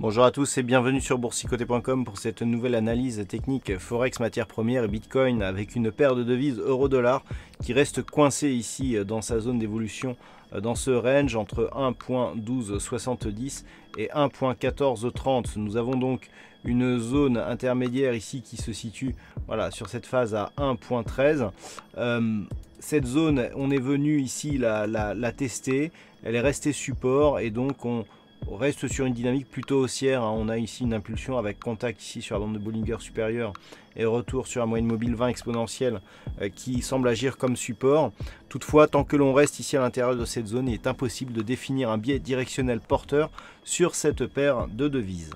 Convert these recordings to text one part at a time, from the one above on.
Bonjour à tous et bienvenue sur boursicoté.com pour cette nouvelle analyse technique Forex, matières premières et Bitcoin avec une paire de devises euro-dollar qui reste coincée ici dans sa zone d'évolution dans ce range entre 1.1270 et 1.1430. Nous avons donc une zone intermédiaire ici qui se situe sur cette phase à 1.13. Cette zone, on est venu ici la tester, elle est restée support et donc on reste sur une dynamique plutôt haussière. On a ici une impulsion avec contact ici sur la bande de Bollinger supérieure et retour sur la moyenne mobile 20 exponentielle qui semble agir comme support. Toutefois, tant que l'on reste ici à l'intérieur de cette zone, il est impossible de définir un biais directionnel porteur sur cette paire de devises.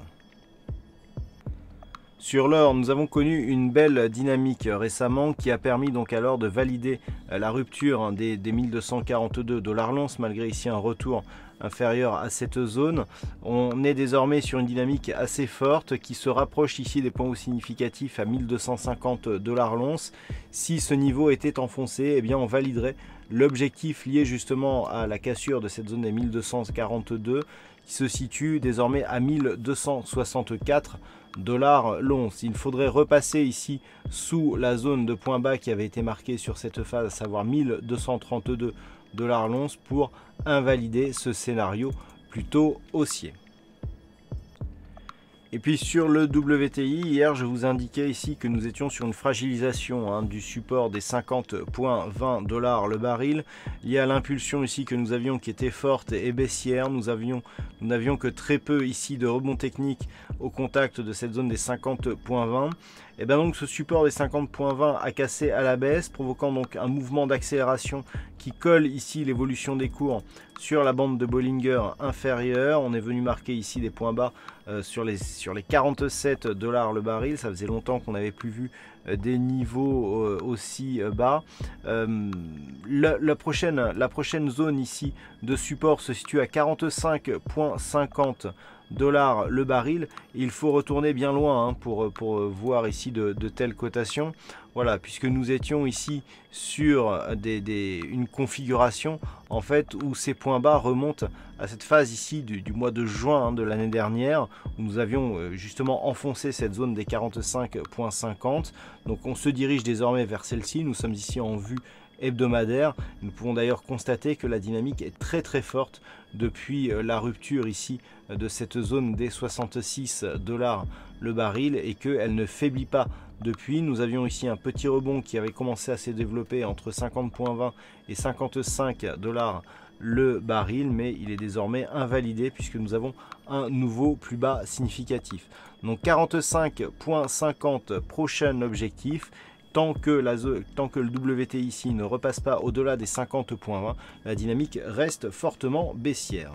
Sur l'or, nous avons connu une belle dynamique récemment qui a permis donc alors de valider la rupture des 1242 $ l'once malgré ici un retour inférieur à cette zone. On est désormais sur une dynamique assez forte qui se rapproche ici des points hauts significatifs à 1250 $ l'once. Si ce niveau était enfoncé, eh bien on validerait l'objectif lié justement à la cassure de cette zone des 1242 qui se situe désormais à 1264 $ l'once. Il faudrait repasser ici sous la zone de point bas qui avait été marquée sur cette phase, à savoir 1232 $ l'once pour invalider ce scénario plutôt haussier. Et puis sur le WTI, hier je vous indiquais ici que nous étions sur une fragilisation du support des 50,20 $ le baril, lié à l'impulsion ici que nous avions qui était forte et baissière. Nous n'avions que très peu ici de rebond technique au contact de cette zone des 50,20. Et bien donc ce support des 50,20 a cassé à la baisse, provoquant donc un mouvement d'accélération qui colle ici l'évolution des cours sur la bande de Bollinger inférieure. On est venu marquer ici des points bas sur les 47 $ le baril. Ça faisait longtemps qu'on n'avait plus vu des niveaux aussi bas. La prochaine zone ici de support se situe à 45,50 $ le baril. Il faut retourner bien loin pour voir ici de telles cotations. Voilà, puisque nous étions ici sur une configuration en fait où ces points bas remontent à cette phase ici du mois de juin de l'année dernière où nous avions justement enfoncé cette zone des 45,50. Donc on se dirige désormais vers celle-ci. Nous sommes ici en vue hebdomadaire. Nous pouvons d'ailleurs constater que la dynamique est très très forte depuis la rupture ici de cette zone des 66 $ le baril et qu'elle ne faiblit pas depuis. Nous avions ici un petit rebond qui avait commencé à se développer entre 50,20 et 55 $ le baril, mais il est désormais invalidé puisque nous avons un nouveau plus bas significatif. Donc 45,50 prochain objectif. Tant que le WTI ici ne repasse pas au-delà des 50,20, la dynamique reste fortement baissière.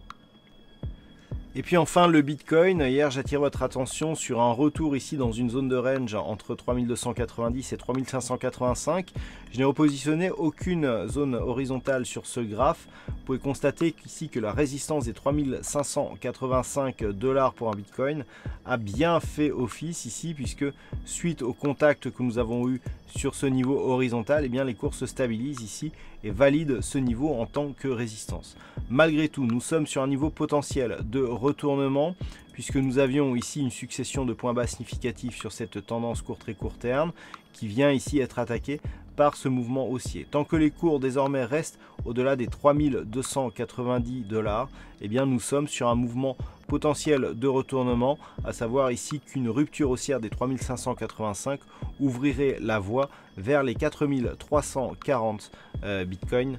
Et puis enfin le Bitcoin, hier j'attire votre attention sur un retour ici dans une zone de range entre 3290 et 3585. Je n'ai repositionné aucune zone horizontale sur ce graphe. Vous pouvez constater ici que la résistance des 3585 $ pour un Bitcoin a bien fait office ici puisque suite au contact que nous avons eu sur ce niveau horizontal, eh bien les cours se stabilisent ici et valident ce niveau en tant que résistance. Malgré tout, nous sommes sur un niveau potentiel de retournement puisque nous avions ici une succession de points bas significatifs sur cette tendance court très court terme qui vient ici être attaquée par ce mouvement haussier. Tant que les cours désormais restent au-delà des 3290 $, eh bien nous sommes sur un mouvement potentiel de retournement, à savoir ici qu'une rupture haussière des 3585 ouvrirait la voie vers les 4340 Bitcoin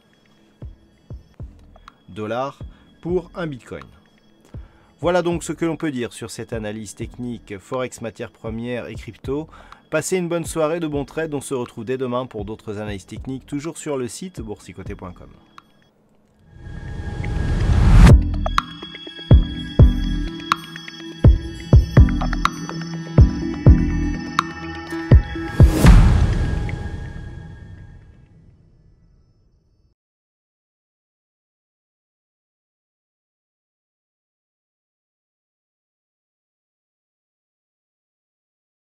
dollars pour un Bitcoin. Voilà donc ce que l'on peut dire sur cette analyse technique Forex, matières premières et crypto. Passez une bonne soirée, de bons trades. On se retrouve dès demain pour d'autres analyses techniques, toujours sur le site boursicoté.com.